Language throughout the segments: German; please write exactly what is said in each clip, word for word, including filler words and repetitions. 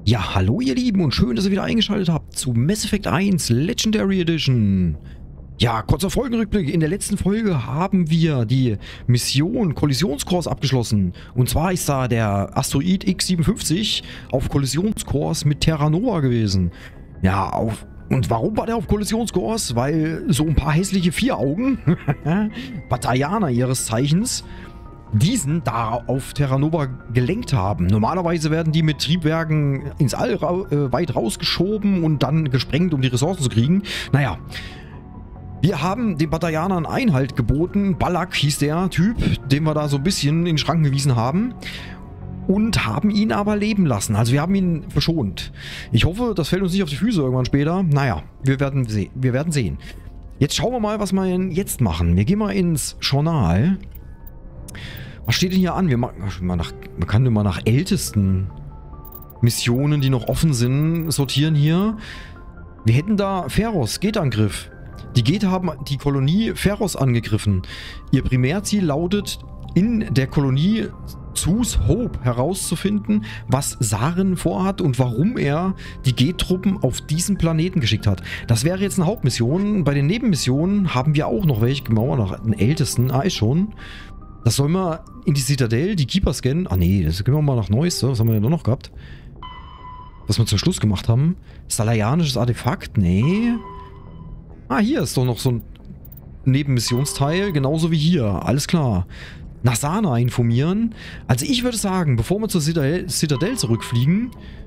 Ja, hallo ihr Lieben und schön, dass ihr wieder eingeschaltet habt zu Mass Effect eins Legendary Edition. Ja, kurzer Folgenrückblick. In der letzten Folge haben wir die Mission Kollisionskurs abgeschlossen. Und zwar ist da der Asteroid X siebenundfünfzig auf Kollisionskurs mit Terra Nova gewesen. Ja, auf... Und warum war der auf Kollisionskurs? Weil so ein paar hässliche Vieraugen, Batayaner ihres Zeichens, diesen da auf Terra Nova gelenkt haben. Normalerweise werden die mit Triebwerken ins All ra äh, weit rausgeschoben und dann gesprengt, um die Ressourcen zu kriegen. Naja, wir haben den Batayanern Einhalt geboten. Balak hieß der Typ, den wir da so ein bisschen in den Schranken gewiesen haben. Und haben ihn aber leben lassen. Also wir haben ihn verschont. Ich hoffe, das fällt uns nicht auf die Füße irgendwann später. Naja, wir werden, se wir werden sehen. Jetzt schauen wir mal, was wir jetzt machen. Wir gehen mal ins Journal. Was steht denn hier an? Wir machen mal nach, man kann immer nach ältesten Missionen, die noch offen sind, sortieren hier. Wir hätten da Feros, Geth-Angriff. Die Geth haben die Kolonie Feros angegriffen. Ihr Primärziel lautet, in der Kolonie Zus Hope herauszufinden, was Saren vorhat und warum er die Geth-Truppen auf diesen Planeten geschickt hat. Das wäre jetzt eine Hauptmission. Bei den Nebenmissionen haben wir auch noch welche. Genauer nach den ältesten. Ah, ist schon. Das sollen wir in die Citadel, die Keeper scannen. Ah nee, das gehen wir mal nach Neueste. Was haben wir denn noch gehabt? Was wir zum Schluss gemacht haben. Salayanisches Artefakt? Nee. Ah, hier ist doch noch so ein Nebenmissionsteil. Genauso wie hier. Alles klar. Nach Sana informieren. Also ich würde sagen, bevor wir zur Citadel, Citadel zurückfliegen,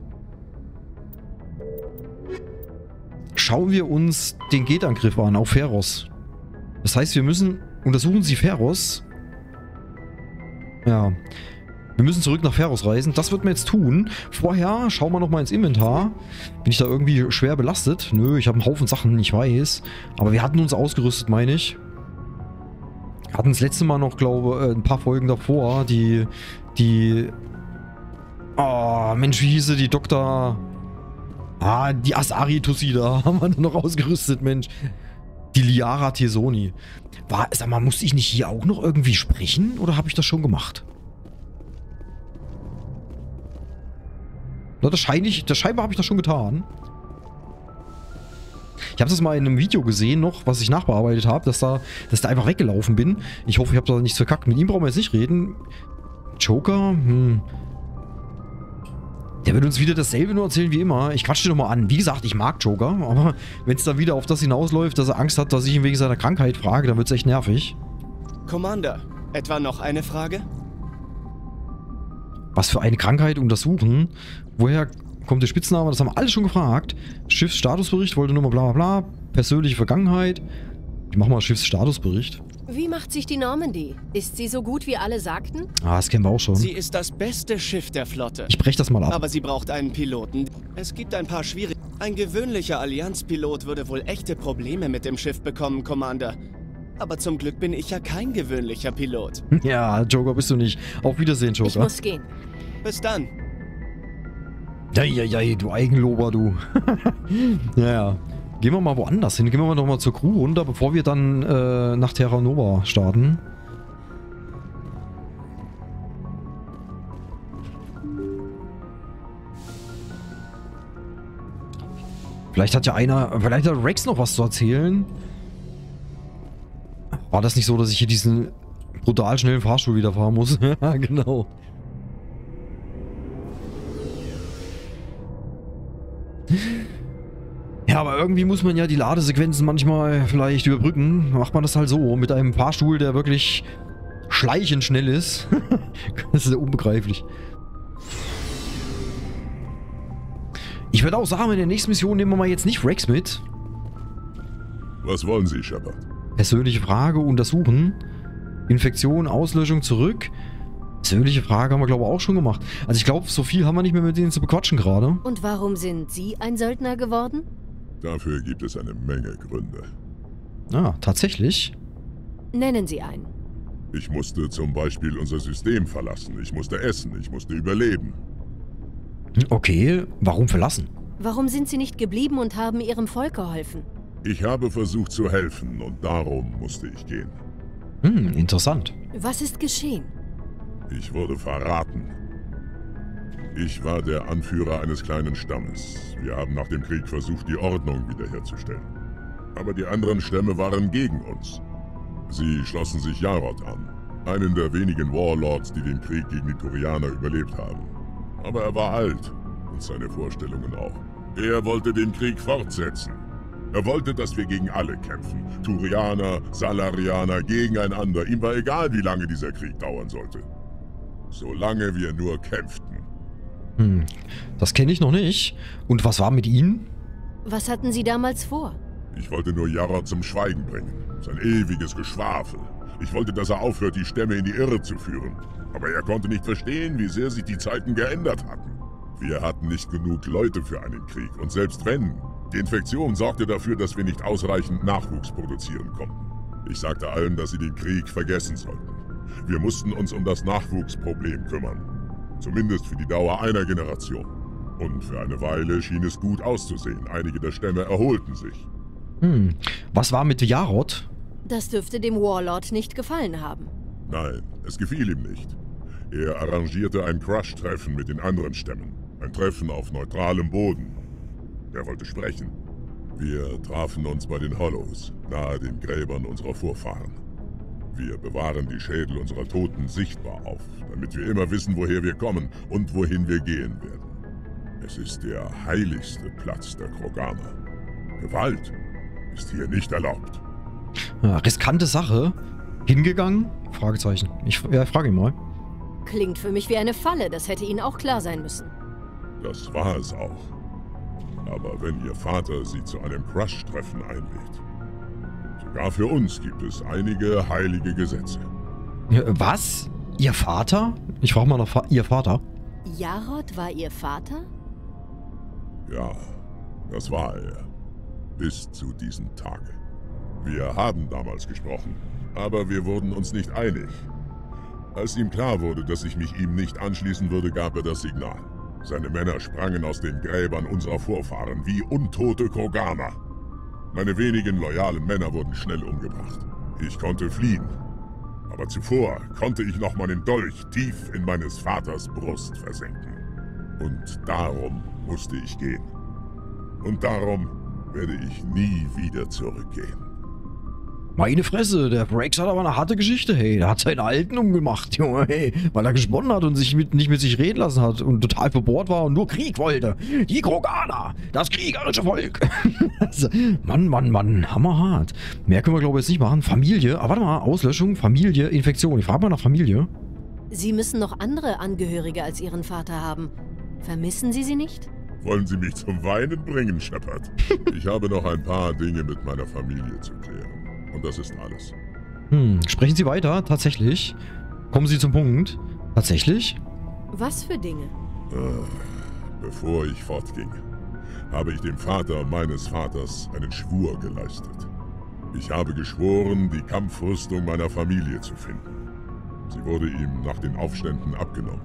schauen wir uns den Geth-Angriff an auf Feros. Das heißt, wir müssen... Untersuchen Sie Feros... Ja, wir müssen zurück nach Feros reisen. Das wird wir jetzt tun. Vorher schauen wir nochmal ins Inventar. Bin ich da irgendwie schwer belastet? Nö, ich habe einen Haufen Sachen, ich weiß. Aber wir hatten uns ausgerüstet, meine ich. Hatten das letzte Mal noch, glaube ich, ein paar Folgen davor. Die, die... Oh, Mensch, wie hieße die Doktor... Ah, die Asari Tussida haben wir noch ausgerüstet, Mensch. Die Liara Tesoni. War, sag mal, musste ich nicht hier auch noch irgendwie sprechen? Oder habe ich das schon gemacht? Na, das scheint ich, das scheinbar habe ich das schon getan. Ich habe das mal in einem Video gesehen noch, was ich nachbearbeitet habe, dass da, dass da einfach weggelaufen bin. Ich hoffe, ich habe da nichts verkackt. Mit ihm brauchen wir jetzt nicht reden. Joker? Hm. Der wird uns wieder dasselbe nur erzählen wie immer. Ich quatsche den nochmal an. Wie gesagt, ich mag Joker, aber wenn es da wieder auf das hinausläuft, dass er Angst hat, dass ich ihn wegen seiner Krankheit frage, dann wird es echt nervig. Commander, etwa noch eine Frage? Was für eine Krankheit untersuchen? Woher kommt der Spitzname? Das haben wir alle schon gefragt. Schiffsstatusbericht, wollte nur mal bla bla bla. Persönliche Vergangenheit. Ich mach mal Schiffsstatusbericht. Wie macht sich die Normandy? Ist sie so gut, wie alle sagten? Ah, das kennen wir auch schon. Sie ist das beste Schiff der Flotte. Ich brech das mal ab. Aber sie braucht einen Piloten. Es gibt ein paar Schwierigkeiten. Ein gewöhnlicher Allianz-Pilot würde wohl echte Probleme mit dem Schiff bekommen, Commander. Aber zum Glück bin ich ja kein gewöhnlicher Pilot. Ja, Joker bist du nicht. Auf Wiedersehen, Joker. Ich muss gehen. Bis dann. Ja, ja, ja, du Eigenlober, du. Ja, ja. Gehen wir mal woanders hin. Gehen wir mal noch mal zur Crew runter, bevor wir dann äh, nach Terra Nova starten. Vielleicht hat ja einer, vielleicht hat Rex noch was zu erzählen. War das nicht so, dass ich hier diesen brutal schnellen Fahrstuhl wieder fahren muss? Ja, genau. Ja, aber irgendwie muss man ja die Ladesequenzen manchmal vielleicht überbrücken. Macht man das halt so, mit einem Fahrstuhl, der wirklich schleichend schnell ist. Das ist ja unbegreiflich. Ich würde auch sagen, in der nächsten Mission nehmen wir mal jetzt nicht Rex mit. Was wollen Sie, Shepard? Persönliche Frage untersuchen. Infektion, Auslöschung zurück. Persönliche Frage haben wir, glaube ich, auch schon gemacht. Also ich glaube, so viel haben wir nicht mehr mit denen zu bequatschen gerade. Und warum sind Sie ein Söldner geworden? Dafür gibt es eine Menge Gründe. Ah, tatsächlich. Nennen Sie einen. Ich musste zum Beispiel unser System verlassen. Ich musste essen. Ich musste überleben. Okay, warum verlassen? Warum sind Sie nicht geblieben und haben Ihrem Volk geholfen? Ich habe versucht zu helfen und darum musste ich gehen. Hm, interessant. Was ist geschehen? Ich wurde verraten. Ich war der Anführer eines kleinen Stammes. Wir haben nach dem Krieg versucht, die Ordnung wiederherzustellen. Aber die anderen Stämme waren gegen uns. Sie schlossen sich Jarod an, einen der wenigen Warlords, die den Krieg gegen die Turianer überlebt haben. Aber er war alt und seine Vorstellungen auch. Er wollte den Krieg fortsetzen. Er wollte, dass wir gegen alle kämpfen. Turianer, Salarianer, gegeneinander. Ihm war egal, wie lange dieser Krieg dauern sollte. Solange wir nur kämpften. Hm, das kenne ich noch nicht. Und was war mit Ihnen? Was hatten Sie damals vor? Ich wollte nur Jarod zum Schweigen bringen. Sein ewiges Geschwafel. Ich wollte, dass er aufhört, die Stämme in die Irre zu führen. Aber er konnte nicht verstehen, wie sehr sich die Zeiten geändert hatten. Wir hatten nicht genug Leute für einen Krieg. Und selbst wenn, die Infektion sorgte dafür, dass wir nicht ausreichend Nachwuchs produzieren konnten. Ich sagte allen, dass sie den Krieg vergessen sollten. Wir mussten uns um das Nachwuchsproblem kümmern. Zumindest für die Dauer einer Generation. Und für eine Weile schien es gut auszusehen. Einige der Stämme erholten sich. Hm, was war mit Jarod? Das dürfte dem Warlord nicht gefallen haben. Nein, es gefiel ihm nicht. Er arrangierte ein Crush-Treffen mit den anderen Stämmen. Ein Treffen auf neutralem Boden. Er wollte sprechen. Wir trafen uns bei den Hollows, nahe den Gräbern unserer Vorfahren. Wir bewahren die Schädel unserer Toten sichtbar auf, damit wir immer wissen, woher wir kommen und wohin wir gehen werden. Es ist der heiligste Platz der Kroganer. Gewalt ist hier nicht erlaubt. Ja, riskante Sache. Hingegangen? Fragezeichen. Ich ja, frage ihn mal. Klingt für mich wie eine Falle, das hätte Ihnen auch klar sein müssen. Das war es auch. Aber wenn Ihr Vater Sie zu einem Crush-Treffen einlädt, sogar für uns gibt es einige heilige Gesetze. Ja, was? Ihr Vater? Ich frage mal nach Fa Ihr Vater. Jarod war Ihr Vater? Ja, das war er. Bis zu diesem Tage. Wir haben damals gesprochen, aber wir wurden uns nicht einig. Als ihm klar wurde, dass ich mich ihm nicht anschließen würde, gab er das Signal. Seine Männer sprangen aus den Gräbern unserer Vorfahren wie untote Kroganer. Meine wenigen loyalen Männer wurden schnell umgebracht. Ich konnte fliehen. Aber zuvor konnte ich noch meinen Dolch tief in meines Vaters Brust versenken. Und darum musste ich gehen. Und darum werde ich nie wieder zurückgehen. Meine Fresse, der Brax hat aber eine harte Geschichte, hey. Der hat seinen Alten umgemacht, Junge, hey. Weil er gesponnen hat und sich mit, nicht mit sich reden lassen hat und total verbohrt war und nur Krieg wollte. Die Kroganer, das kriegerische Volk. Also, Mann, Mann, Mann, hammerhart. Mehr können wir, glaube ich, jetzt nicht machen. Familie, aber warte mal, Auslöschung, Familie, Infektion. Ich frage mal nach Familie. Sie müssen noch andere Angehörige als Ihren Vater haben. Vermissen Sie sie nicht? Wollen Sie mich zum Weinen bringen, Shepard? Ich habe noch ein paar Dinge mit meiner Familie zu klären. Und das ist alles. Hm, sprechen Sie weiter, tatsächlich. Kommen Sie zum Punkt. Tatsächlich? Was für Dinge? Äh, bevor ich fortging, habe ich dem Vater meines Vaters einen Schwur geleistet. Ich habe geschworen, die Kampfrüstung meiner Familie zu finden. Sie wurde ihm nach den Aufständen abgenommen.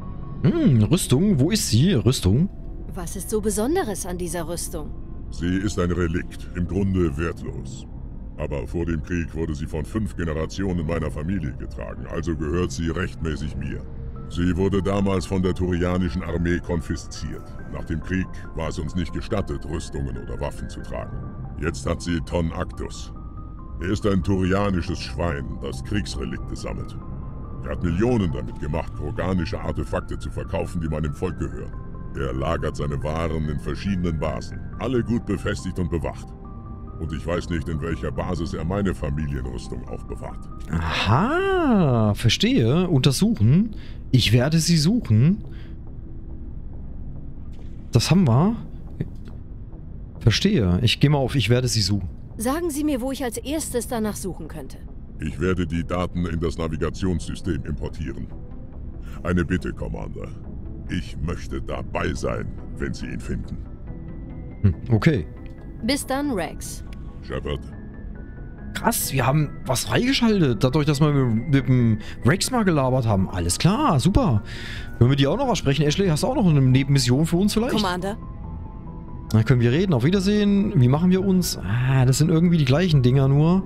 Hm, Rüstung, wo ist sie? Rüstung? Was ist so Besonderes an dieser Rüstung? Sie ist ein Relikt, im Grunde wertlos. Aber vor dem Krieg wurde sie von fünf Generationen meiner Familie getragen, also gehört sie rechtmäßig mir. Sie wurde damals von der turianischen Armee konfisziert. Nach dem Krieg war es uns nicht gestattet, Rüstungen oder Waffen zu tragen. Jetzt hat sie Ton Actus. Er ist ein turianisches Schwein, das Kriegsrelikte sammelt. Er hat Millionen damit gemacht, kroganische Artefakte zu verkaufen, die meinem Volk gehören. Er lagert seine Waren in verschiedenen Basen, alle gut befestigt und bewacht. Und ich weiß nicht, in welcher Basis er meine Familienrüstung aufbewahrt. Aha, verstehe. Untersuchen. Ich werde sie suchen. Das haben wir. Verstehe. Ich gehe mal auf, ich werde sie suchen. Sagen Sie mir, wo ich als erstes danach suchen könnte. Ich werde die Daten in das Navigationssystem importieren. Eine Bitte, Commander. Ich möchte dabei sein, wenn Sie ihn finden. Hm, okay. Bis dann, Rex. Shepard. Krass, wir haben was freigeschaltet, dadurch, dass wir mit, mit dem Rex mal gelabert haben. Alles klar, super. Können wir die auch noch was sprechen? Ashley, hast du auch noch eine Nebenmission für uns vielleicht? Commander. Dann können wir reden. Auf Wiedersehen. Wie machen wir uns? Ah, das sind irgendwie die gleichen Dinger nur.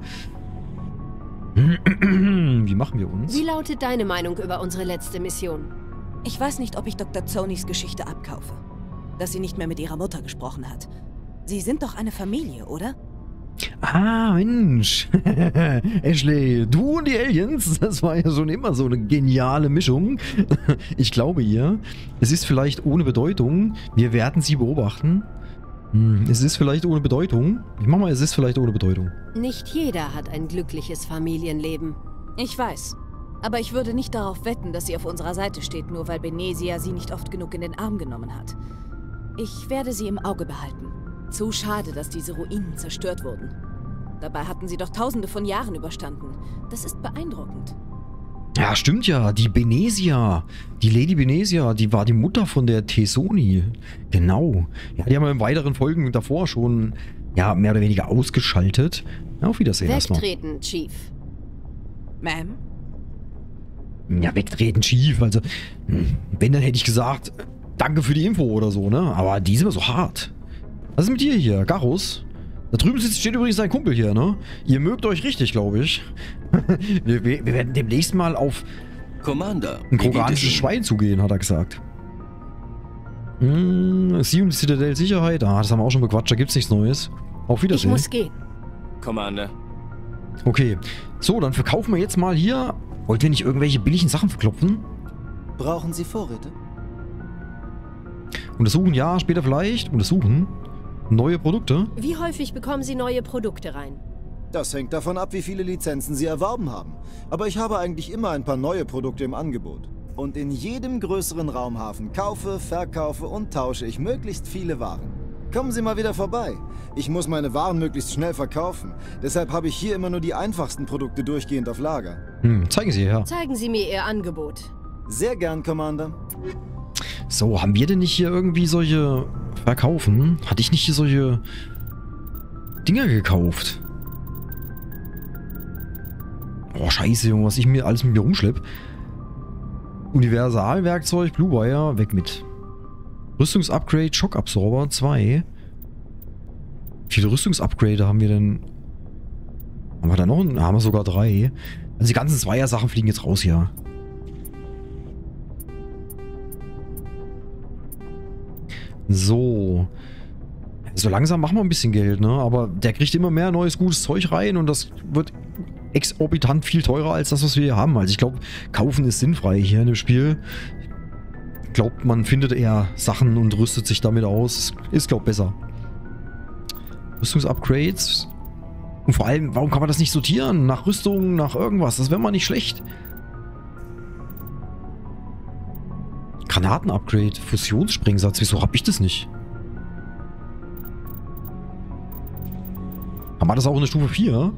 Wie machen wir uns? Wie lautet deine Meinung über unsere letzte Mission? Ich weiß nicht, ob ich Doktor Zonys Geschichte abkaufe. Dass sie nicht mehr mit ihrer Mutter gesprochen hat. Sie sind doch eine Familie, oder? Ah, Mensch. Ashley, du und die Aliens, das war ja schon immer so eine geniale Mischung. Ich glaube ihr. Es ist vielleicht ohne Bedeutung. Wir werden sie beobachten. Hm, es ist vielleicht ohne Bedeutung. Ich mach mal, es ist vielleicht ohne Bedeutung. Nicht jeder hat ein glückliches Familienleben. Ich weiß. Aber ich würde nicht darauf wetten, dass sie auf unserer Seite steht, nur weil Benezia sie nicht oft genug in den Arm genommen hat. Ich werde sie im Auge behalten. Zu schade, dass diese Ruinen zerstört wurden. Dabei hatten sie doch tausende von Jahren überstanden. Das ist beeindruckend. Ja, stimmt ja. Die Benezia. Die Lady Benezia, die war die Mutter von der Tesoni. Genau. Ja, die haben wir in weiteren Folgen davor schon, ja, mehr oder weniger ausgeschaltet. Ja, auf Wiedersehen erstmal. Wegtreten, Chief. Ma'am? Ja, wegtreten, Chief. Also, wenn, dann hätte ich gesagt, danke für die Info oder so, ne? Aber die sind immer so hart. Was ist mit dir hier, Garus? Da drüben sitzt, steht übrigens dein Kumpel hier, ne? Ihr mögt euch richtig, glaube ich. wir, wir werden demnächst mal auf Commander, ein krogatisches Schwein zugehen, hat er gesagt. Hm, Sie und die Citadel Sicherheit. Ah, das haben wir auch schon bequatscht, da gibt's nichts Neues. Auf Ich Wiedersehen. muss gehen. Commander. Okay. So, dann verkaufen wir jetzt mal hier. Wollt ihr nicht irgendwelche billigen Sachen verklopfen? Brauchen Sie Vorräte? Untersuchen, ja, später vielleicht. Untersuchen. Neue Produkte. Wie häufig bekommen Sie neue Produkte rein? Das hängt davon ab, wie viele Lizenzen Sie erworben haben. Aber ich habe eigentlich immer ein paar neue Produkte im Angebot. Und in jedem größeren Raumhafen kaufe, verkaufe und tausche ich möglichst viele Waren. Kommen Sie mal wieder vorbei. Ich muss meine Waren möglichst schnell verkaufen. Deshalb habe ich hier immer nur die einfachsten Produkte durchgehend auf Lager. Hm, zeigen Sie her. Zeigen Sie mir Ihr Angebot. Sehr gern, Commander. So, haben wir denn nicht hier irgendwie solche verkaufen? Hatte ich nicht hier solche Dinger gekauft? Oh, scheiße, Junge, was ich mir alles mit mir rumschlepp. Universalwerkzeug, Blue Wire, weg mit. Rüstungsupgrade, Schockabsorber, zwei. Wie viele Rüstungsupgrade haben wir denn? Haben wir da noch? Haben wir sogar drei. Also die ganzen Zweier-Sachen fliegen jetzt raus hier. So. So langsam machen wir ein bisschen Geld, ne? Aber der kriegt immer mehr neues, gutes Zeug rein und das wird exorbitant viel teurer als das, was wir hier haben. Also ich glaube, kaufen ist sinnfrei hier in dem Spiel. Ich glaube, man findet eher Sachen und rüstet sich damit aus. Ist, glaube ich, besser. Rüstungsupgrades. Und vor allem, warum kann man das nicht sortieren? Nach Rüstung, nach irgendwas. Das wäre mal nicht schlecht. Granaten-Upgrade, Fusionssprengsatz. Wieso habe ich das nicht? Haben wir das auch in der Stufe vier?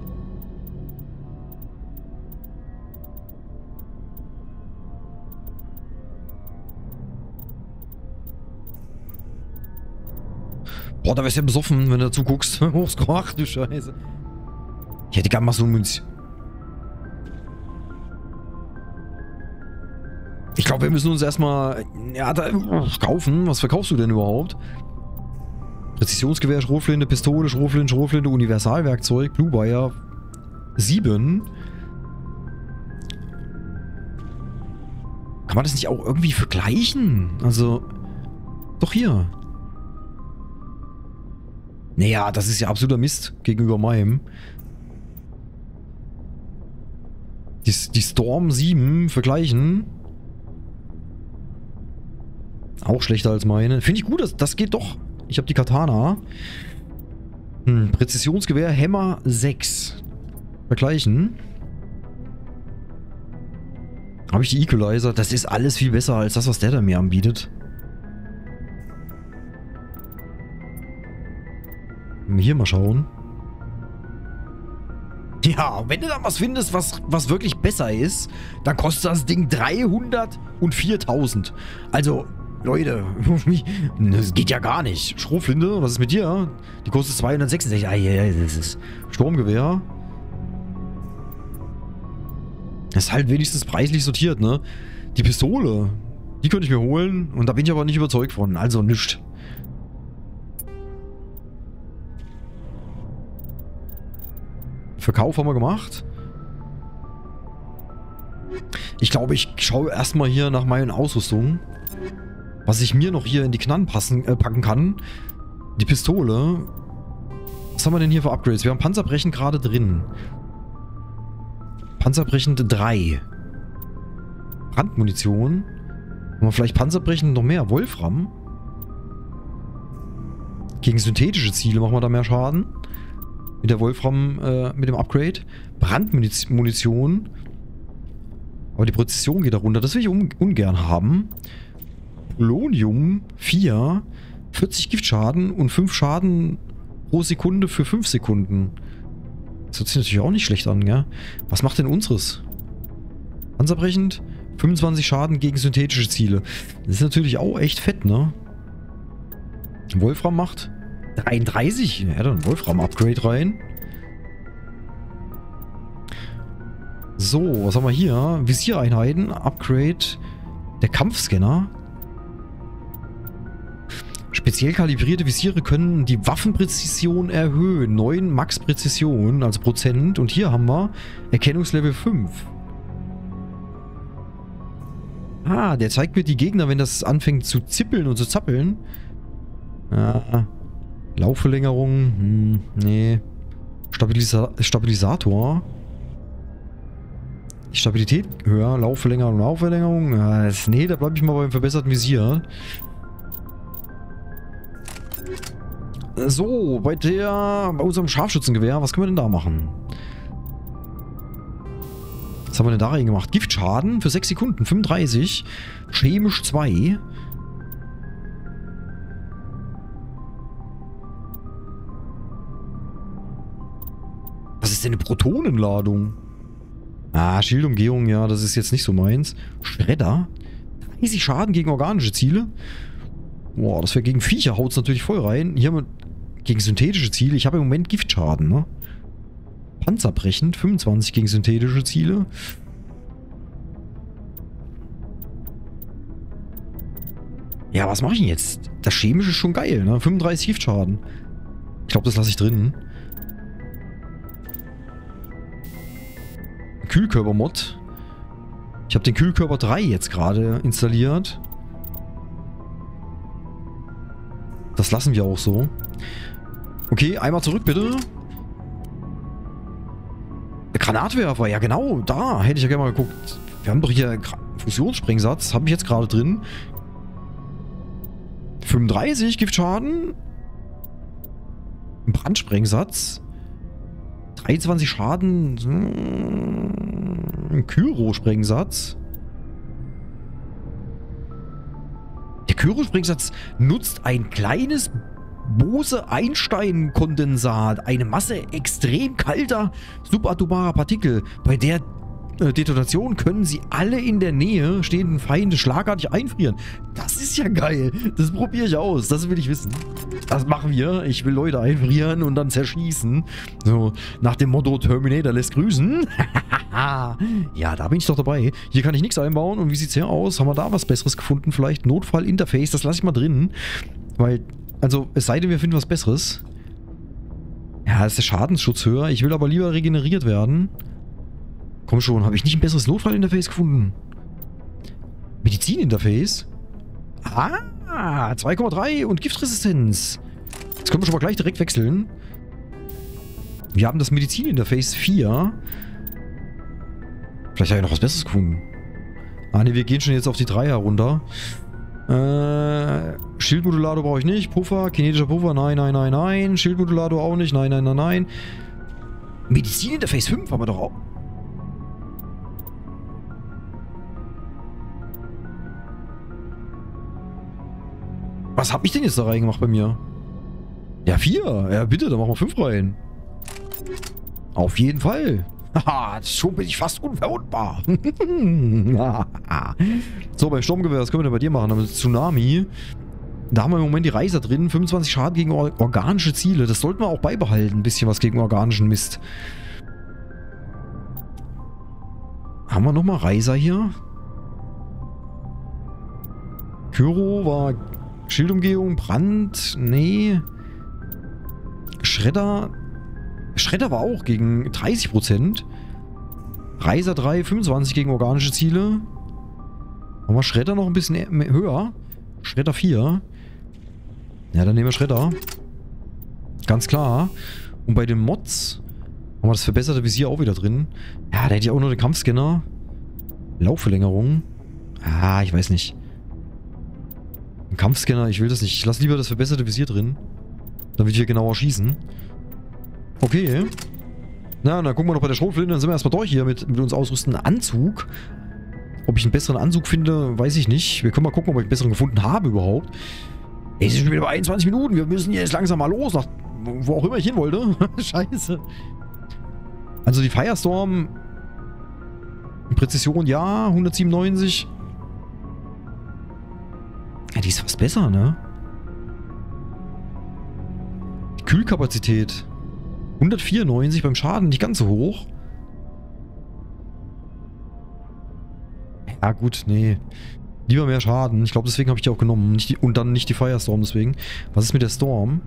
Boah, da wärst du ja besoffen, wenn du dazu guckst. Ach du Scheiße. Ich hätte gerne mal so eine Münze. Ich glaube, wir müssen uns erstmal ja, da, kaufen. Was verkaufst du denn überhaupt? Präzisionsgewehr, Schrotflinte, Pistole, Schrotflinte, Schrotflinte, Universalwerkzeug, Blue Wire. sieben. Kann man das nicht auch irgendwie vergleichen? Also, doch hier. Naja, das ist ja absoluter Mist gegenüber meinem. Die, die Storm sieben vergleichen. Auch schlechter als meine. Finde ich gut, das, das geht doch. Ich habe die Katana. Hm, Präzisionsgewehr, Hämmer sechs. Vergleichen. Habe ich die Equalizer. Das ist alles viel besser als das, was der da mir anbietet. Hier mal schauen. Ja, wenn du da was findest, was, was wirklich besser ist, dann kostet das Ding dreihundert und viertausend. Also, Leute, das geht ja gar nicht. Schrotflinte, was ist mit dir? Die kostet zweihundertsechsundsechzig. Ah, ja, das ist Sturmgewehr. Das ist halt wenigstens preislich sortiert, ne? Die Pistole, die könnte ich mir holen und da bin ich aber nicht überzeugt von. Also nichts. Verkauf haben wir gemacht. Ich glaube, ich schaue erstmal hier nach meinen Ausrüstungen. Was ich mir noch hier in die Knarren passen, äh, packen kann. Die Pistole. Was haben wir denn hier für Upgrades? Wir haben Panzerbrechen gerade drin. Panzerbrechend drei. Brandmunition. Haben wir vielleicht Panzerbrechend noch mehr? Wolfram. Gegen synthetische Ziele machen wir da mehr Schaden. Mit der Wolfram, äh, mit dem Upgrade. Brandmunition. Aber die Präzision geht da runter. Das will ich un ungern haben. Polonium vier. vierzig Giftschaden und fünf Schaden pro Sekunde für fünf Sekunden. Das hört sich natürlich auch nicht schlecht an, gell? Was macht denn unseres? Panzerbrechend, fünfundzwanzig Schaden gegen synthetische Ziele. Das ist natürlich auch echt fett, ne? Wolfram macht dreiunddreißig. Ja, dann Wolfram-Upgrade rein. So, was haben wir hier? Visiereinheiten, Upgrade der Kampfscanner. Speziell kalibrierte Visiere können die Waffenpräzision erhöhen. neun Max Präzision, also Prozent. Und hier haben wir Erkennungslevel fünf. Ah, der zeigt mir die Gegner, wenn das anfängt zu zippeln und zu zappeln. Ja. Laufverlängerung. Hm, nee. Stabilisa Stabilisator. Die Stabilität höher. Laufverlängerung, Laufverlängerung. Ja, das, nee, da bleibe ich mal beim verbesserten Visier. So, bei der, bei unserem Scharfschützengewehr, was können wir denn da machen? Was haben wir denn da rein gemacht? Giftschaden für sechs Sekunden, fünfunddreißig. Chemisch zwei. Was ist denn eine Protonenladung? Ah, Schildumgehung, ja, das ist jetzt nicht so meins. Schredder. dreißig Schaden gegen organische Ziele. Boah, das wäre gegen Viecher, haut es natürlich voll rein. Hier haben wir gegen synthetische Ziele. Ich habe im Moment Giftschaden, ne? Panzerbrechend, fünfundzwanzig gegen synthetische Ziele. Ja, was mache ich denn jetzt? Das Chemische ist schon geil, ne? fünfunddreißig Giftschaden. Ich glaube, das lasse ich drin. Kühlkörper-Mod. Ich habe den Kühlkörper drei jetzt gerade installiert. Das lassen wir auch so. Okay, einmal zurück bitte. Der Granatwerfer, ja genau, da hätte ich ja gerne mal geguckt. Wir haben doch hier Fusionssprengsatz, habe ich jetzt gerade drin. fünfunddreißig Giftschaden. Brandsprengsatz. dreiundzwanzig Schaden. Ein Kyro-Sprengsatz. Der Kyro-Sprengsatz nutzt ein kleines Bose-Einstein-Kondensat, eine Masse extrem kalter subatomarer Partikel. Bei der äh, Detonation können sie alle in der Nähe stehenden Feinde schlagartig einfrieren. Das ist ja geil. Das probiere ich aus. Das will ich wissen. Das machen wir. Ich will Leute einfrieren und dann zerschießen. So, nach dem Motto Terminator lässt grüßen. Ja, da bin ich doch dabei. Hier kann ich nichts einbauen. Und wie sieht es hier aus? Haben wir da was Besseres gefunden? Vielleicht Notfall-Interface. Das lasse ich mal drin. Weil, also, es sei denn, wir finden was Besseres. Ja, ist der Schadensschutz höher. Ich will aber lieber regeneriert werden. Komm schon, habe ich nicht ein besseres Notfall-Interface gefunden? Medizin-Interface? Ah, zwei Komma drei und Giftresistenz. Jetzt können wir schon mal gleich direkt wechseln. Wir haben das Medizin-Interface vier. Vielleicht habe ich noch was Besseres gefunden. Ah ne, wir gehen schon jetzt auf die drei herunter. Äh, Schildmodulator brauche ich nicht. Puffer, kinetischer Puffer, nein, nein, nein, nein. Schildmodulator auch nicht, nein, nein, nein, nein. Medizin-Interface fünf haben wir doch auch. Was hab ich denn jetzt da reingemacht bei mir? Ja, vier. Ja, bitte, dann machen wir fünf rein. Auf jeden Fall. Haha, schon bin ich fast unverwundbar. So, beim Sturmgewehr, was können wir denn bei dir machen? Damit Tsunami. Da haben wir im Moment die Reiser drin. fünfundzwanzig Schaden gegen or organische Ziele. Das sollten wir auch beibehalten. Ein bisschen was gegen organischen Mist. Haben wir nochmal Reiser hier? Kyro war Schildumgehung, Brand. Nee. Schredder. Schredder war auch gegen dreißig Prozent. Reiser drei, fünfundzwanzig gegen organische Ziele. Machen wir Schredder noch ein bisschen höher. Schredder vier. Ja, dann nehmen wir Schredder. Ganz klar. Und bei den Mods haben wir das verbesserte Visier auch wieder drin. Ja, da hätte ich auch nur den Kampfscanner. Laufverlängerung. Ah, ich weiß nicht. Ein Kampfscanner, ich will das nicht. Ich lasse lieber das verbesserte Visier drin. Dann wird hier genauer schießen. Okay. Na, dann gucken wir noch bei der Schrotflinte. Dann sind wir erstmal durch hier mit, mit uns ausrüsten. Anzug. Ob ich einen besseren Anzug finde, weiß ich nicht. Wir können mal gucken, ob ich einen besseren gefunden habe überhaupt. Ey, es ist schon wieder bei einundzwanzig Minuten. Wir müssen jetzt langsam mal los. Nach wo auch immer ich hin wollte. Scheiße. Also die Firestorm. Präzision, ja. hundertsiebenundneunzig. Ja, die ist fast besser, ne? Die Kühlkapazität. hundertvierundneunzig beim Schaden. Nicht ganz so hoch. Ja gut, nee. Lieber mehr Schaden. Ich glaube, deswegen habe ich die auch genommen. Nicht die, und dann nicht die Firestorm deswegen. Was ist mit der Storm?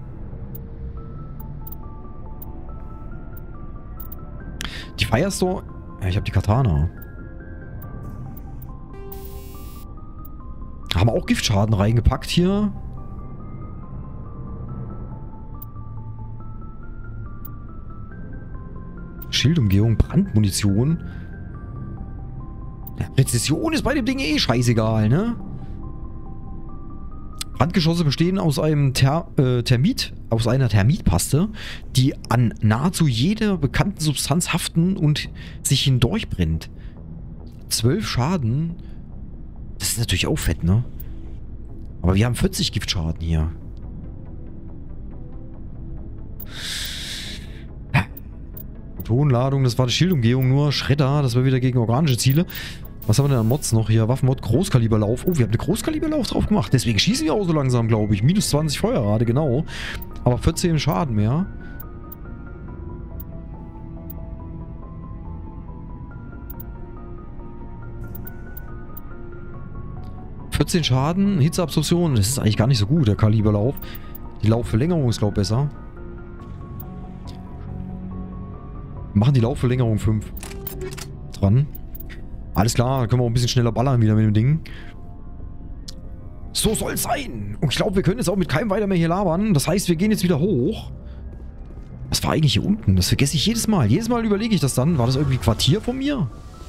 Die Firestorm... Ja, ich habe die Katana. Haben wir auch Giftschaden reingepackt hier. Schildumgehung, Brandmunition. Ja, Präzision ist bei dem Ding eh scheißegal, ne? Brandgeschosse bestehen aus einem Ter äh, Thermit, aus einer Thermitpaste, die an nahezu jeder bekannten Substanz haften und sich hindurchbrennt. zwölf Schaden. Das ist natürlich auch fett, ne? Aber wir haben vierzig Giftschaden hier. Tonladung, das war die Schildumgehung nur. Schredder, das war wieder gegen organische Ziele. Was haben wir denn an Mods noch hier? Waffenmod, Großkaliberlauf. Oh, wir haben eine Großkaliberlauf drauf gemacht. Deswegen schießen wir auch so langsam, glaube ich. Minus zwanzig Feuerrate, genau. Aber vierzehn Schaden mehr. vierzehn Schaden, Hitzeabsorption. Das ist eigentlich gar nicht so gut, der Kaliberlauf. Die Laufverlängerung ist, glaube ich, besser. Wir machen die Laufverlängerung fünf. Dran. Alles klar, dann können wir auch ein bisschen schneller ballern wieder mit dem Ding. So soll es sein. Und ich glaube, wir können jetzt auch mit keinem weiter mehr hier labern. Das heißt, wir gehen jetzt wieder hoch. Was war eigentlich hier unten? Das vergesse ich jedes Mal. Jedes Mal überlege ich das dann. War das irgendwie ein Quartier von mir?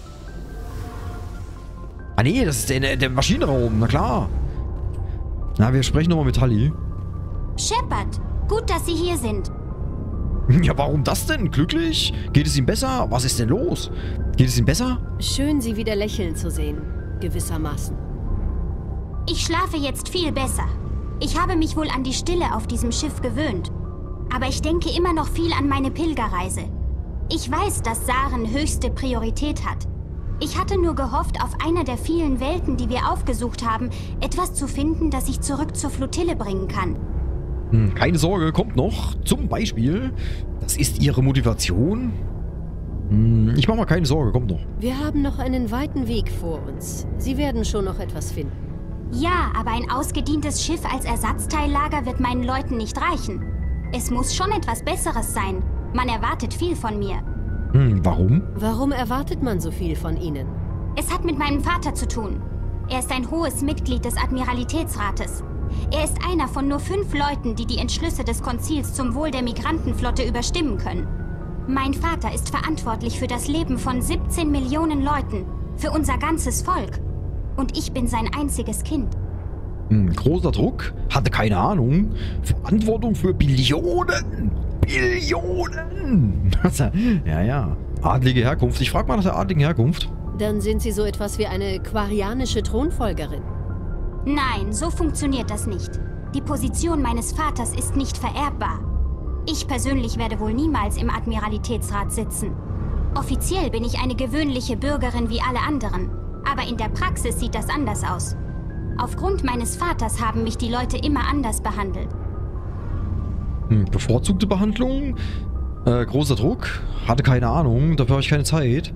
Ah nee, das ist der, der Maschinenraum. Na klar. Na, wir sprechen nochmal mit Tully. Shepard, gut, dass Sie hier sind. Ja, warum das denn? Glücklich? Geht es ihm besser? Was ist denn los? Geht es ihm besser? Schön, Sie wieder lächeln zu sehen. Gewissermaßen. Ich schlafe jetzt viel besser. Ich habe mich wohl an die Stille auf diesem Schiff gewöhnt. Aber ich denke immer noch viel an meine Pilgerreise. Ich weiß, dass Saren höchste Priorität hat. Ich hatte nur gehofft, auf einer der vielen Welten, die wir aufgesucht haben, etwas zu finden, das ich zurück zur Flottille bringen kann. Hm, keine Sorge, kommt noch. Zum Beispiel, das ist Ihre Motivation. Hm, ich mache mal keine Sorge, kommt noch. Wir haben noch einen weiten Weg vor uns. Sie werden schon noch etwas finden. Ja, aber ein ausgedientes Schiff als Ersatzteillager wird meinen Leuten nicht reichen. Es muss schon etwas Besseres sein. Man erwartet viel von mir. Hm, warum? Warum erwartet man so viel von Ihnen? Es hat mit meinem Vater zu tun. Er ist ein hohes Mitglied des Admiralitätsrates. Er ist einer von nur fünf Leuten, die die Entschlüsse des Konzils zum Wohl der Migrantenflotte überstimmen können. Mein Vater ist verantwortlich für das Leben von siebzehn Millionen Leuten, für unser ganzes Volk. Und ich bin sein einziges Kind. Hm, großer Druck, hatte keine Ahnung. Verantwortung für Billionen. Billionen. Ja, ja. Adlige Herkunft. Ich frage mal nach der adligen Herkunft. Dann sind Sie so etwas wie eine quarianische Thronfolgerin. Nein, so funktioniert das nicht. Die Position meines Vaters ist nicht vererbbar. Ich persönlich werde wohl niemals im Admiralitätsrat sitzen. Offiziell bin ich eine gewöhnliche Bürgerin wie alle anderen. Aber in der Praxis sieht das anders aus. Aufgrund meines Vaters haben mich die Leute immer anders behandelt. Hm, bevorzugte Behandlung? Äh, großer Druck? Hatte keine Ahnung, dafür habe ich keine Zeit.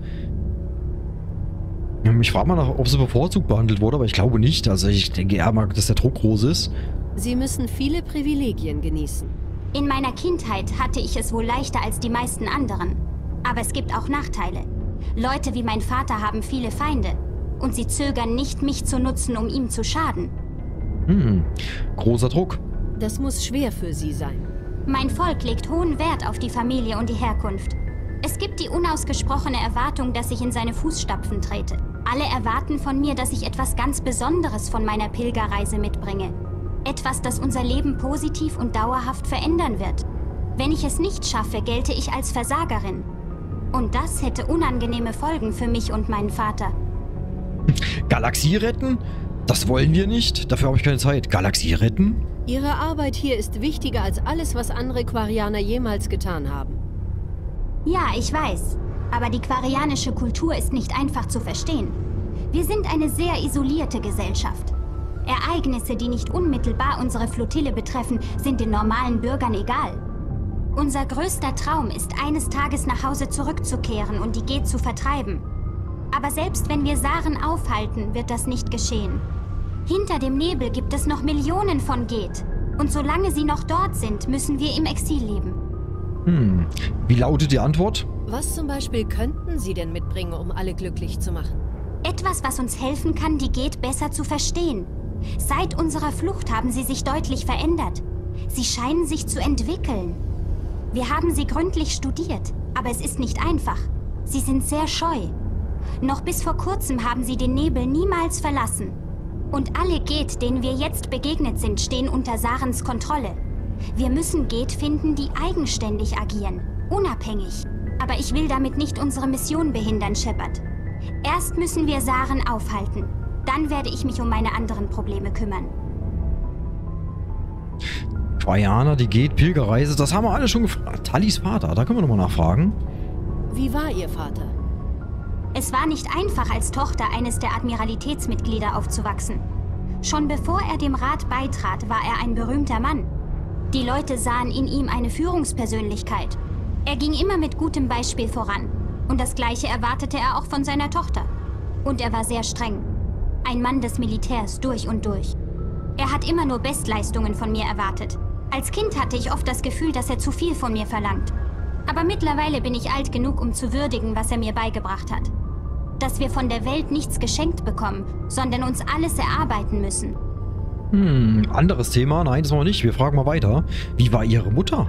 Ich frage mal nach, ob sie bevorzugt behandelt wurde, aber ich glaube nicht. Also ich denke eher mal, dass der Druck groß ist. Sie müssen viele Privilegien genießen. In meiner Kindheit hatte ich es wohl leichter als die meisten anderen. Aber es gibt auch Nachteile. Leute wie mein Vater haben viele Feinde. Und sie zögern nicht, mich zu nutzen, um ihm zu schaden. Hm, großer Druck. Das muss schwer für Sie sein. Mein Volk legt hohen Wert auf die Familie und die Herkunft. Es gibt die unausgesprochene Erwartung, dass ich in seine Fußstapfen trete. Alle erwarten von mir, dass ich etwas ganz Besonderes von meiner Pilgerreise mitbringe. Etwas, das unser Leben positiv und dauerhaft verändern wird. Wenn ich es nicht schaffe, gelte ich als Versagerin. Und das hätte unangenehme Folgen für mich und meinen Vater. Galaxie retten? Das wollen wir nicht. Dafür habe ich keine Zeit. Galaxie retten? Ihre Arbeit hier ist wichtiger als alles, was andere Quarianer jemals getan haben. Ja, ich weiß. Aber die quarianische Kultur ist nicht einfach zu verstehen. Wir sind eine sehr isolierte Gesellschaft. Ereignisse, die nicht unmittelbar unsere Flottille betreffen, sind den normalen Bürgern egal. Unser größter Traum ist, eines Tages nach Hause zurückzukehren und die Geth zu vertreiben. Aber selbst wenn wir Saren aufhalten, wird das nicht geschehen. Hinter dem Nebel gibt es noch Millionen von Geth. Und solange sie noch dort sind, müssen wir im Exil leben. Hm, wie lautet die Antwort? Was zum Beispiel könnten Sie denn mitbringen, um alle glücklich zu machen? Etwas, was uns helfen kann, die Geth besser zu verstehen. Seit unserer Flucht haben sie sich deutlich verändert. Sie scheinen sich zu entwickeln. Wir haben sie gründlich studiert, aber es ist nicht einfach. Sie sind sehr scheu. Noch bis vor kurzem haben sie den Nebel niemals verlassen. Und alle Geth, denen wir jetzt begegnet sind, stehen unter Sarens Kontrolle. Wir müssen Geth finden, die eigenständig agieren, unabhängig. Aber ich will damit nicht unsere Mission behindern, Shepard. Erst müssen wir Saren aufhalten. Dann werde ich mich um meine anderen Probleme kümmern. Quarianer, die Geth, Pilgerreise, das haben wir alle schon gefragt. Tallys Vater, da können wir nochmal nachfragen. Wie war Ihr Vater? Es war nicht einfach, als Tochter eines der Admiralitätsmitglieder aufzuwachsen. Schon bevor er dem Rat beitrat, war er ein berühmter Mann. Die Leute sahen in ihm eine Führungspersönlichkeit. Er ging immer mit gutem Beispiel voran. Und das Gleiche erwartete er auch von seiner Tochter. Und er war sehr streng. Ein Mann des Militärs durch und durch. Er hat immer nur Bestleistungen von mir erwartet. Als Kind hatte ich oft das Gefühl, dass er zu viel von mir verlangt. Aber mittlerweile bin ich alt genug, um zu würdigen, was er mir beigebracht hat. Dass wir von der Welt nichts geschenkt bekommen, sondern uns alles erarbeiten müssen. Hm, anderes Thema. Nein, das machen wir nicht. Wir fragen mal weiter. Wie war Ihre Mutter?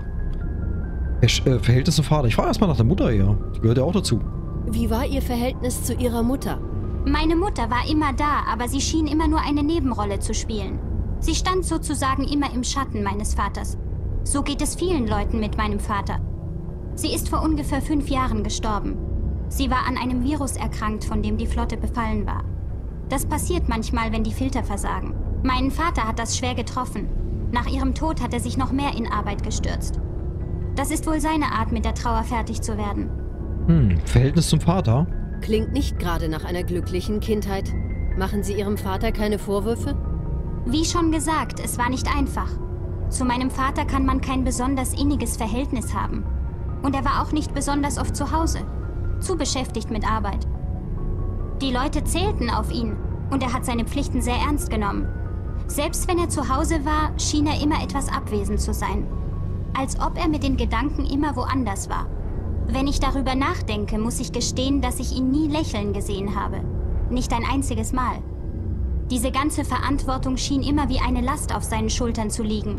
Äh, Verhältnis zum Vater. Ich frage erstmal nach der Mutter eher. Die gehört ja auch dazu. Wie war Ihr Verhältnis zu Ihrer Mutter? Meine Mutter war immer da, aber sie schien immer nur eine Nebenrolle zu spielen. Sie stand sozusagen immer im Schatten meines Vaters. So geht es vielen Leuten mit meinem Vater. Sie ist vor ungefähr fünf Jahren gestorben. Sie war an einem Virus erkrankt, von dem die Flotte befallen war. Das passiert manchmal, wenn die Filter versagen. Meinen Vater hat das schwer getroffen. Nach ihrem Tod hat er sich noch mehr in Arbeit gestürzt. Das ist wohl seine Art, mit der Trauer fertig zu werden. Hm, Verhältnis zum Vater? Klingt nicht gerade nach einer glücklichen Kindheit. Machen Sie Ihrem Vater keine Vorwürfe? Wie schon gesagt, es war nicht einfach. Zu meinem Vater kann man kein besonders inniges Verhältnis haben. Und er war auch nicht besonders oft zu Hause. Zu beschäftigt mit Arbeit. Die Leute zählten auf ihn und er hat seine Pflichten sehr ernst genommen. Selbst wenn er zu Hause war, schien er immer etwas abwesend zu sein. Als ob er mit den Gedanken immer woanders war. Wenn ich darüber nachdenke, muss ich gestehen, dass ich ihn nie lächeln gesehen habe. Nicht ein einziges Mal. Diese ganze Verantwortung schien immer wie eine Last auf seinen Schultern zu liegen.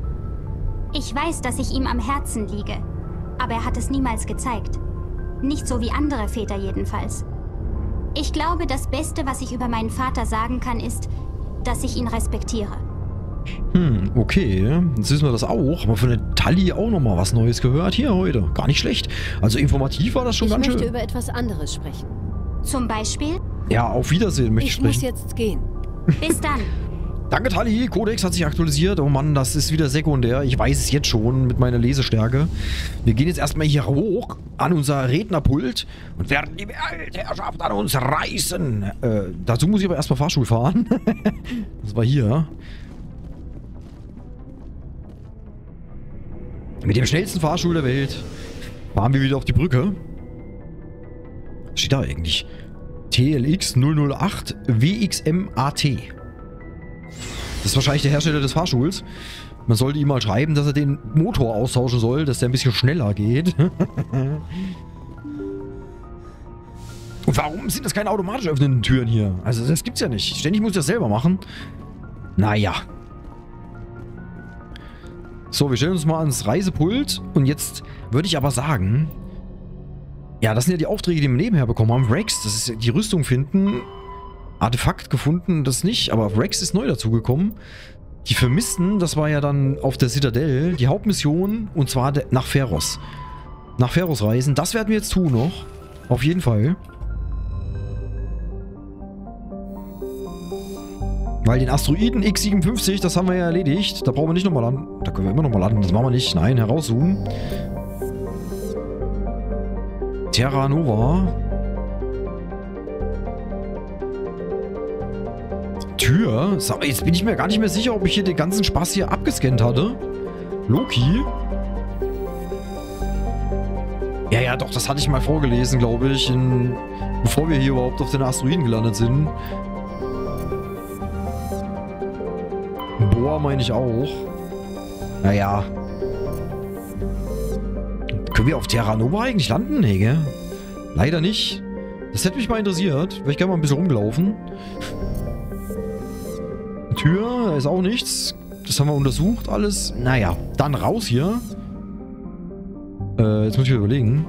Ich weiß, dass ich ihm am Herzen liege, aber er hat es niemals gezeigt. Nicht so wie andere Väter jedenfalls. Ich glaube, das Beste, was ich über meinen Vater sagen kann, ist, dass ich ihn respektiere. Hm, okay. Jetzt wissen wir das auch. Aber von der Talli auch nochmal was Neues gehört hier heute. Gar nicht schlecht. Also informativ war das schon ich ganz schön. Ich möchte über etwas anderes sprechen. Zum Beispiel? Ja, auf Wiedersehen möchte ich sprechen. Ich muss jetzt gehen. Bis dann. Danke, Talli. Codex hat sich aktualisiert. Oh Mann, das ist wieder sekundär. Ich weiß es jetzt schon mit meiner Lesestärke. Wir gehen jetzt erstmal hier hoch an unser Rednerpult und werden die Weltherrschaft an uns reißen. Äh, dazu muss ich aber erstmal Fahrstuhl fahren. Das war hier. Mit dem schnellsten Fahrstuhl der Welt fahren wir wieder auf die Brücke. Was steht da eigentlich? T L X null null acht W X M A T. Das ist wahrscheinlich der Hersteller des Fahrstuhls. Man sollte ihm mal schreiben, dass er den Motor austauschen soll, dass der ein bisschen schneller geht. Und warum sind das keine automatisch öffnenden Türen hier? Also das gibt's ja nicht. Ständig muss ich das selber machen. Naja. So, wir stellen uns mal ans Reisepult. Und jetzt würde ich aber sagen... Ja, das sind ja die Aufträge, die wir nebenher bekommen haben. Rex, das ist die Rüstung finden. Artefakt gefunden, das nicht. Aber Rex ist neu dazugekommen. Die Vermissten, das war ja dann auf der Citadel. Die Hauptmission, und zwar nach Pharos. Nach Pharos reisen. Das werden wir jetzt tun noch. Auf jeden Fall. Weil den Asteroiden X siebenundfünfzig, das haben wir ja erledigt. Da brauchen wir nicht nochmal landen. Da können wir immer nochmal landen. Das machen wir nicht. Nein, herauszoomen. Terra Nova. Tür. Jetzt bin ich mir gar nicht mehr sicher, ob ich hier den ganzen Spaß hier abgescannt hatte. Loki. Ja, ja, doch, das hatte ich mal vorgelesen, glaube ich, in, bevor wir hier überhaupt auf den Asteroiden gelandet sind. Boah, meine ich auch. Naja. Können wir auf Terra Nova eigentlich landen? Nee, gell? Leider nicht. Das hätte mich mal interessiert. Wäre ich gerne mal ein bisschen rumgelaufen. Tür, da ist auch nichts. Das haben wir untersucht, alles. Naja, dann raus hier. Äh, jetzt muss ich mir überlegen.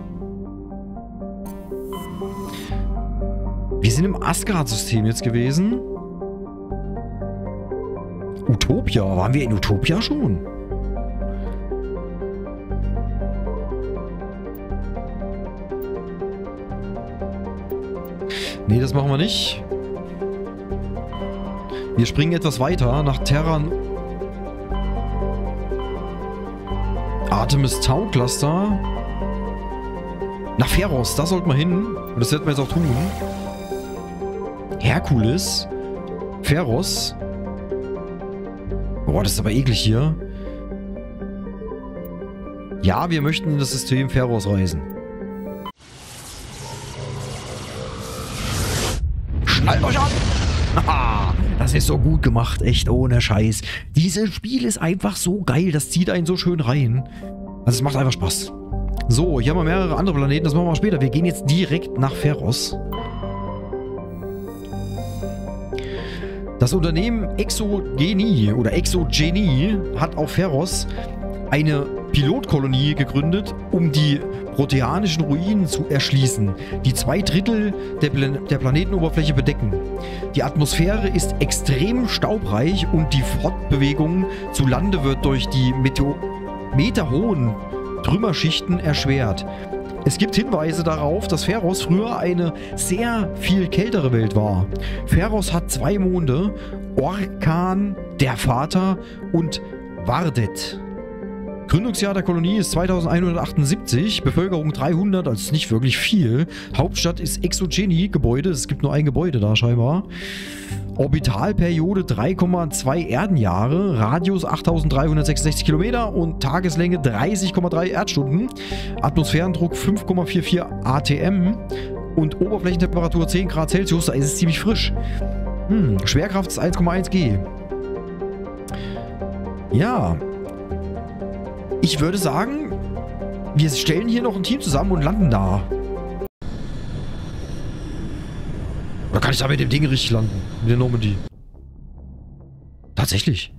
Wir sind im Asgard-System jetzt gewesen. Utopia. Waren wir in Utopia schon? Nee, das machen wir nicht. Wir springen etwas weiter nach Terra... Artemis Tau Cluster. Nach Pharos, da sollten wir hin. Und das werden wir jetzt auch tun. Herkules. Pharos. Boah, das ist aber eklig hier. Ja, wir möchten in das System Pharos reisen. Schnallt euch an! Haha, das ist so gut gemacht, echt ohne Scheiß. Dieses Spiel ist einfach so geil, das zieht einen so schön rein. Also es macht einfach Spaß. So, hier haben wir mehrere andere Planeten, das machen wir mal später. Wir gehen jetzt direkt nach Pharos. Das Unternehmen Exogenie oder Exogenie hat auf Pharos eine Pilotkolonie gegründet, um die proteanischen Ruinen zu erschließen, die zwei Drittel der, Pla der Planetenoberfläche bedecken. Die Atmosphäre ist extrem staubreich und die Fortbewegung zu Lande wird durch die Meteor meterhohen Trümmerschichten erschwert. Es gibt Hinweise darauf, dass Pharos früher eine sehr viel kältere Welt war. Pharos hat zwei Monde, Orkan, der Vater und Vardet. Gründungsjahr der Kolonie ist zweitausendeinhundertachtundsiebzig, Bevölkerung dreihundert, also nicht wirklich viel. Hauptstadt ist Exogenie, Gebäude, es gibt nur ein Gebäude da scheinbar. Orbitalperiode drei Komma zwei Erdenjahre, Radius achttausenddreihundertsechsundsechzig Kilometer und Tageslänge dreißig Komma drei Erdstunden, Atmosphärendruck fünf Komma vierundvierzig atm und Oberflächentemperatur zehn Grad Celsius, da ist es ziemlich frisch. Hm, Schwerkraft ist eins Komma eins G. Ja. Ich würde sagen, wir stellen hier noch ein Team zusammen und landen da. Oder kann ich da mit dem Ding richtig landen? Mit der Normandy. Tatsächlich.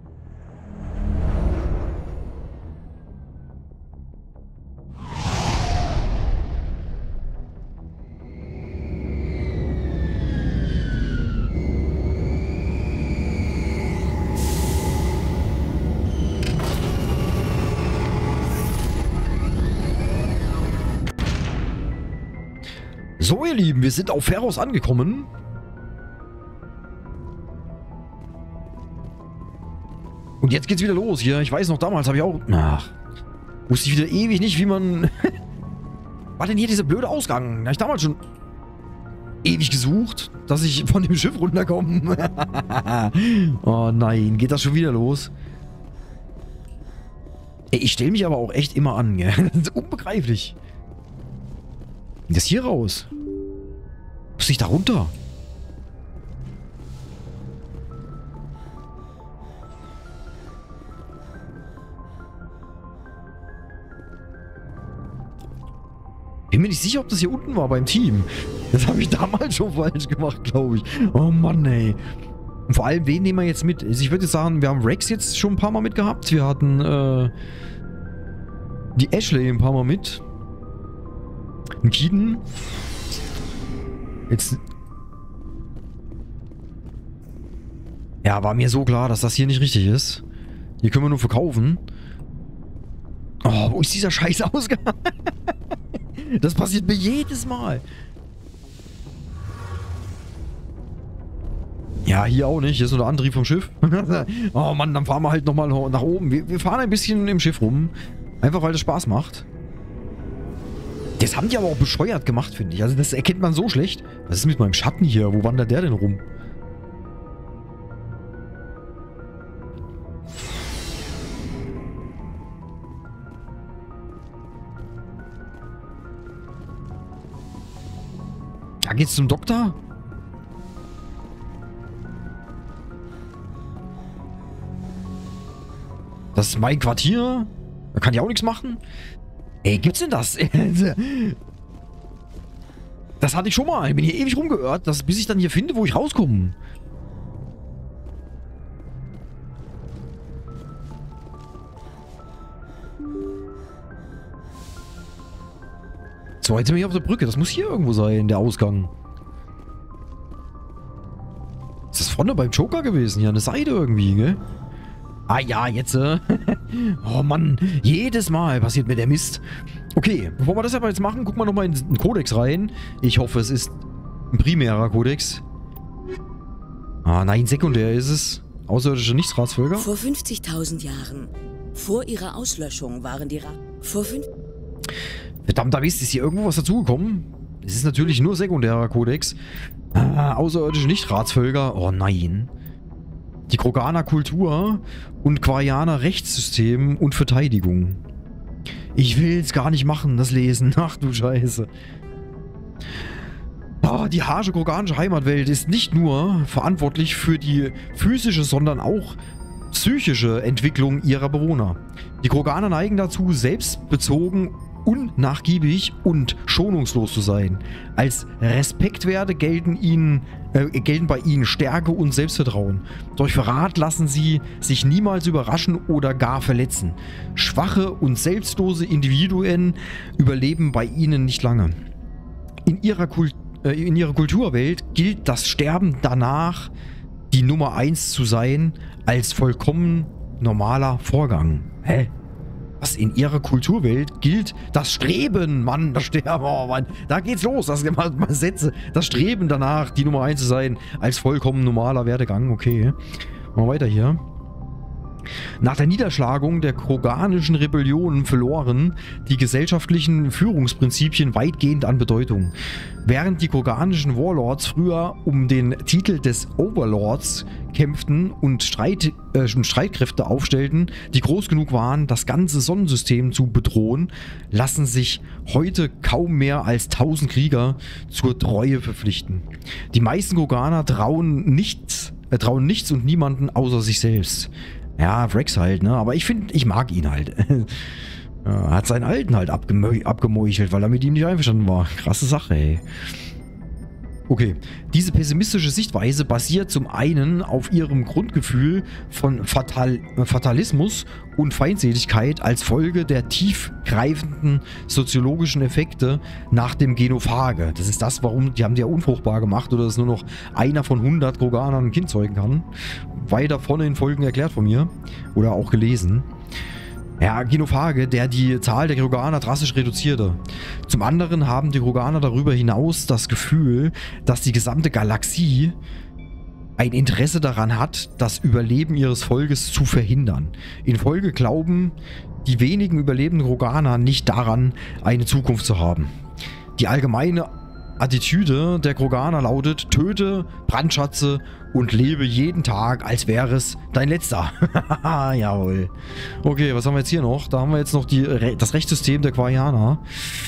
So, ihr Lieben, wir sind auf Pharos angekommen. Und jetzt geht's wieder los hier. Ich weiß noch, damals habe ich auch... Ach, wusste ich wieder ewig nicht, wie man... War denn hier dieser blöde Ausgang? Da habe ich damals schon ewig gesucht, dass ich von dem Schiff runterkomme. Oh nein, geht das schon wieder los? Ey, ich stelle mich aber auch echt immer an, gell? Das ist unbegreiflich. Wie das hier raus? Muss ich da runter? Bin mir nicht sicher, ob das hier unten war beim Team. Das habe ich damals schon falsch gemacht, glaube ich. Oh Mann, ey. Und vor allem, wen nehmen wir jetzt mit? Also ich würde sagen, wir haben Rex jetzt schon ein paar Mal mitgehabt. Wir hatten äh, die Ashley ein paar Mal mit. Ein Keaton. Jetzt... Ja, war mir so klar, dass das hier nicht richtig ist. Hier können wir nur verkaufen. Oh, wo ist dieser scheiß Ausgang? Das passiert mir jedes Mal. Ja, hier auch nicht. Hier ist nur der Antrieb vom Schiff. Oh Mann, dann fahren wir halt nochmal nach oben. Wir, wir fahren ein bisschen im Schiff rum. Einfach, weil das Spaß macht. Das haben die aber auch bescheuert gemacht, finde ich. Also das erkennt man so schlecht. Was ist mit meinem Schatten hier? Wo wandert der denn rum? Da geht's zum Doktor? Das ist mein Quartier. Da kann ich auch nichts machen. Ey, gibt's denn das? Das hatte ich schon mal. Ich bin hier ewig rumgeirrt, dass, bis ich dann hier finde, wo ich rauskomme. So, jetzt sind wir hier auf der Brücke. Das muss hier irgendwo sein, der Ausgang. Ist das vorne beim Joker gewesen? Hier an der Seite irgendwie, gell? Ah ja, jetzt. Äh. Oh Mann, jedes Mal passiert mir der Mist. Okay, bevor wir das aber jetzt machen, gucken wir nochmal in den Kodex rein. Ich hoffe, es ist ein primärer Kodex. Ah nein, sekundär ist es. Außerirdische Nichtsratsvölker. Vor fünfzigtausend Jahren, vor ihrer Auslöschung, waren die Ra... Vor fünf... Verdammter Mist, ist hier irgendwo was dazugekommen? Es ist natürlich nur sekundärer Kodex. Ah, außerirdische Nichtratsvölker. Oh nein. Die Kroganer Kultur und Quarianer Rechtssystem und Verteidigung. Ich will es gar nicht machen, das Lesen. Ach du Scheiße. Oh, die harsche kroganische Heimatwelt ist nicht nur verantwortlich für die physische, sondern auch psychische Entwicklung ihrer Bewohner. Die Kroganer neigen dazu, selbstbezogen, unnachgiebig und schonungslos zu sein. Als Respektwerte gelten, ihnen, äh, gelten bei ihnen Stärke und Selbstvertrauen. Durch Verrat lassen sie sich niemals überraschen oder gar verletzen. Schwache und selbstlose Individuen überleben bei ihnen nicht lange. In ihrer, Kult, äh, in ihrer Kulturwelt gilt das Sterben danach, die Nummer eins zu sein, als vollkommen normaler Vorgang. Hä? Was in ihrer Kulturwelt gilt, das Streben, Mann, das Sterben, oh Mann, da geht's los, das sind mal, mal Sätze, das Streben danach, die Nummer eins zu sein, als vollkommen normaler Werdegang, okay. Mal weiter hier. Nach der Niederschlagung der kroganischen Rebellionen verloren die gesellschaftlichen Führungsprinzipien weitgehend an Bedeutung. Während die kroganischen Warlords früher um den Titel des Overlords kämpften und Streit, äh, Streitkräfte aufstellten, die groß genug waren, das ganze Sonnensystem zu bedrohen, lassen sich heute kaum mehr als tausend Krieger zur Treue verpflichten. Die meisten Kroganer trauen nichts, äh, trauen nichts und niemanden außer sich selbst. Ja, Rex halt, ne? Aber ich finde, ich mag ihn halt. Er hat seinen Alten halt abgemö abgemeuchelt, weil er mit ihm nicht einverstanden war. Krasse Sache, ey. Okay, diese pessimistische Sichtweise basiert zum einen auf ihrem Grundgefühl von Fatal Fatalismus und Feindseligkeit als Folge der tiefgreifenden soziologischen Effekte nach dem Genophage. Das ist das, warum die haben die ja unfruchtbar gemacht oder dass nur noch einer von hundert Kroganern ein Kind zeugen kann. Weiter vorne in Folgen erklärt von mir oder auch gelesen. Ja, Genophage, der die Zahl der Kroganer drastisch reduzierte. Zum anderen haben die Kroganer darüber hinaus das Gefühl, dass die gesamte Galaxie ein Interesse daran hat, das Überleben ihres Volkes zu verhindern. In Folge glauben die wenigen überlebenden Kroganer nicht daran, eine Zukunft zu haben. Die allgemeine Attitüde der Kroganer lautet: Töte, brandschatze und lebe jeden Tag, als wäre es dein letzter. Jawohl. Okay, was haben wir jetzt hier noch? Da haben wir jetzt noch die, das Rechtssystem der Quarianer.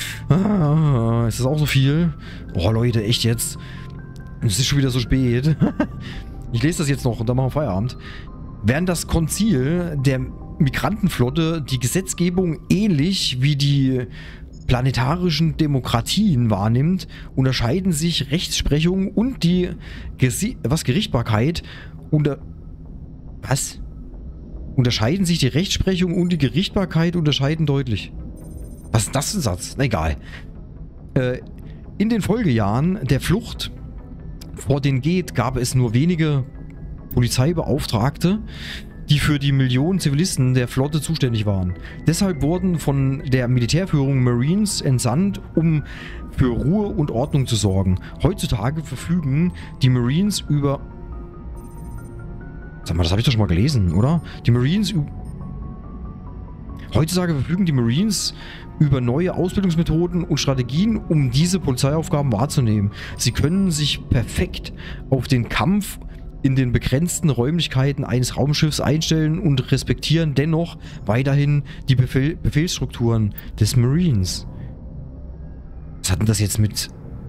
Ah, ist das auch so viel? Oh Leute, echt jetzt? Es ist schon wieder so spät. Ich lese das jetzt noch und dann machen wir Feierabend. Während das Konzil der Migrantenflotte die Gesetzgebung ähnlich wie die planetarischen Demokratien wahrnimmt, unterscheiden sich Rechtsprechung und die Gesi was Gerichtbarkeit unter was? Unterscheiden sich die Rechtsprechung und die Gerichtbarkeit unterscheiden deutlich. Was ist das für ein Satz? Na egal. Äh, in den Folgejahren der Flucht vor den Geth gab es nur wenige Polizeibeauftragte, die für die Millionen Zivilisten der Flotte zuständig waren. Deshalb wurden von der Militärführung Marines entsandt, um für Ruhe und Ordnung zu sorgen. Heutzutage verfügen die Marines über... Sag mal, das habe ich doch schon mal gelesen, oder? Die Marines... Heutzutage verfügen die Marines über neue Ausbildungsmethoden und Strategien, um diese Polizeiaufgaben wahrzunehmen. Sie können sich perfekt auf den Kampf in den begrenzten Räumlichkeiten eines Raumschiffs einstellen und respektieren dennoch weiterhin die Befehl Befehlsstrukturen des Marines. Was hat denn das jetzt mit...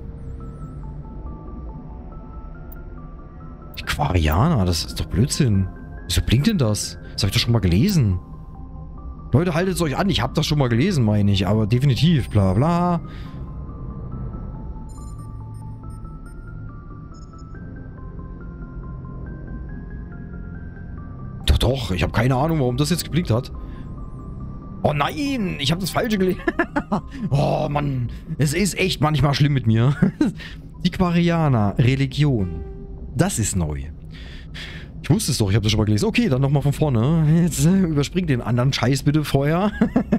Die Quarianer, das ist doch Blödsinn. Wieso blinkt denn das? Das habe ich doch schon mal gelesen. Leute, haltet es euch an, ich habe das schon mal gelesen, meine ich, aber definitiv, bla bla. Doch, doch, ich habe keine Ahnung, warum das jetzt geblinkt hat. Oh nein, ich habe das Falsche gelesen. Oh Mann, es ist echt manchmal schlimm mit mir. Die Quarianer, Religion. Das ist neu. Ich wusste es doch, ich habe das schon mal gelesen. Okay, dann nochmal von vorne. Jetzt äh, überspringt den anderen Scheiß bitte vorher.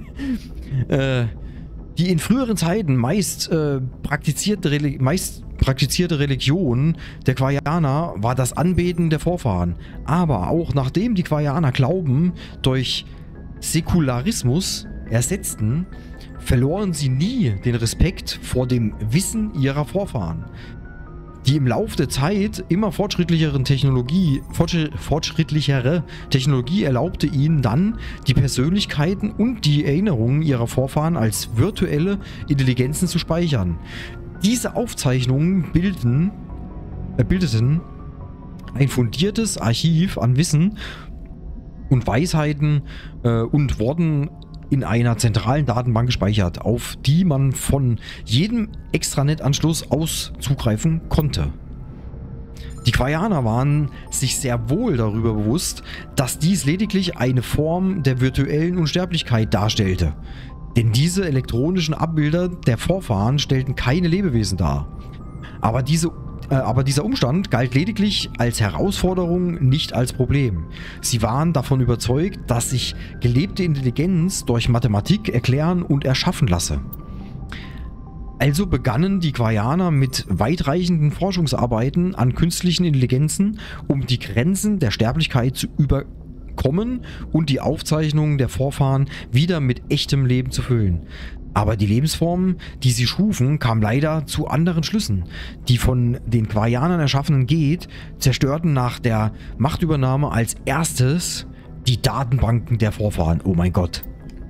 äh, die in früheren Zeiten meist, äh, praktizierte, meist praktizierte Religion der Quarianer war das Anbeten der Vorfahren. Aber auch nachdem die Quarianer Glauben durch Säkularismus ersetzten, verloren sie nie den Respekt vor dem Wissen ihrer Vorfahren. Die im Laufe der Zeit immer fortschrittlicheren Technologie, fortschrittlichere Technologie erlaubte ihnen dann, die Persönlichkeiten und die Erinnerungen ihrer Vorfahren als virtuelle Intelligenzen zu speichern. Diese Aufzeichnungen bilden, äh, bildeten ein fundiertes Archiv an Wissen und Weisheiten äh, und wurden in einer zentralen Datenbank gespeichert, auf die man von jedem Extranet-Anschluss aus zugreifen konnte. Die Quarianer waren sich sehr wohl darüber bewusst, dass dies lediglich eine Form der virtuellen Unsterblichkeit darstellte. Denn diese elektronischen Abbilder der Vorfahren stellten keine Lebewesen dar. Aber diese Aber dieser Umstand galt lediglich als Herausforderung, nicht als Problem. Sie waren davon überzeugt, dass sich gelebte Intelligenz durch Mathematik erklären und erschaffen lasse. Also begannen die Quarianer mit weitreichenden Forschungsarbeiten an künstlichen Intelligenzen, um die Grenzen der Sterblichkeit zu überkommen und die Aufzeichnungen der Vorfahren wieder mit echtem Leben zu füllen. Aber die Lebensformen, die sie schufen, kamen leider zu anderen Schlüssen. Die von den Quarianern erschaffenen Geth zerstörten nach der Machtübernahme als erstes die Datenbanken der Vorfahren. Oh mein Gott.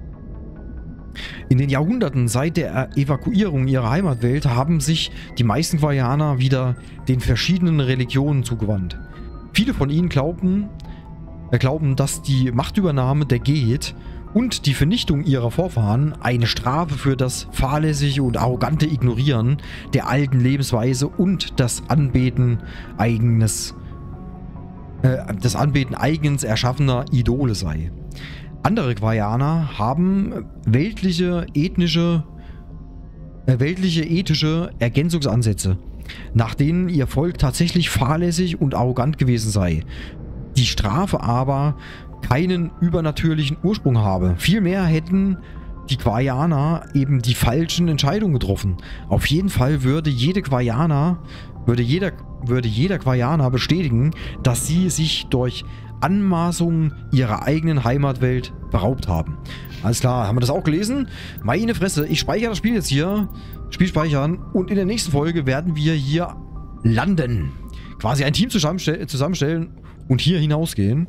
In den Jahrhunderten seit der Evakuierung ihrer Heimatwelt haben sich die meisten Quarianer wieder den verschiedenen Religionen zugewandt. Viele von ihnen glaubten, äh, glauben, dass die Machtübernahme der Geth und die Vernichtung ihrer Vorfahren eine Strafe für das fahrlässige und arrogante Ignorieren der alten Lebensweise und das Anbeten eigenes, äh, das Anbeten eigens erschaffener Idole sei. Andere Quarianer haben weltliche, ethnische, äh, weltliche ethische Ergänzungsansätze, nach denen ihr Volk tatsächlich fahrlässig und arrogant gewesen sei. Die Strafe aber keinen übernatürlichen Ursprung habe. Vielmehr hätten die Quarianer eben die falschen Entscheidungen getroffen. Auf jeden Fall würde jede Quarianer, würde jeder, würde jeder Quarianer bestätigen, dass sie sich durch Anmaßungen ihrer eigenen Heimatwelt beraubt haben. Alles klar, haben wir das auch gelesen? Meine Fresse, ich speichere das Spiel jetzt hier. Spiel speichern und in der nächsten Folge werden wir hier landen. Quasi ein Team zusammenstell zusammenstellen und hier hinausgehen.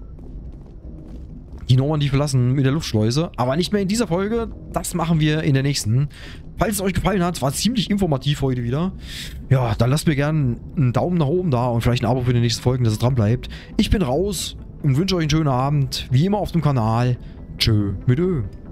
Die Normandie verlassen mit der Luftschleuse, aber nicht mehr in dieser Folge. Das machen wir in der nächsten. Falls es euch gefallen hat, war ziemlich informativ heute wieder. Ja, dann lasst mir gerne einen Daumen nach oben da und vielleicht ein Abo für die nächsten Folgen, dass es dran bleibt. Ich bin raus und wünsche euch einen schönen Abend. Wie immer auf dem Kanal. Tschö mit Ö.